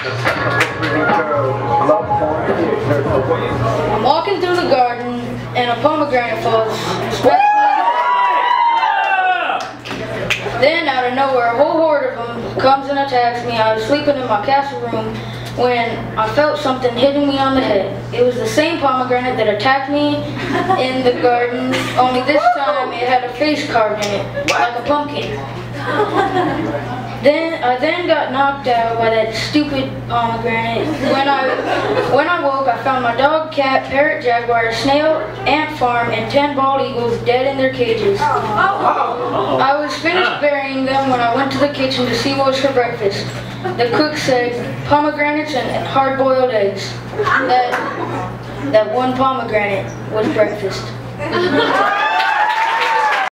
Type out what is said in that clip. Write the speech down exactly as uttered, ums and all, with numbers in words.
I'm walking through the garden and a pomegranate falls. Then out of nowhere, a whole horde of them comes and attacks me. I was sleeping in my castle room when I felt something hitting me on the head. It was the same pomegranate that attacked me in the garden, only this time it had a face carved in it, like a pumpkin. Then I then got knocked out by that stupid pomegranate. When I when I woke, I found my dog, cat, parrot, jaguar, snail, ant farm, and ten bald eagles dead in their cages. I was finished burying them when I went to the kitchen to see what was for breakfast. The cook said pomegranates and hard-boiled eggs. That that one pomegranate was breakfast.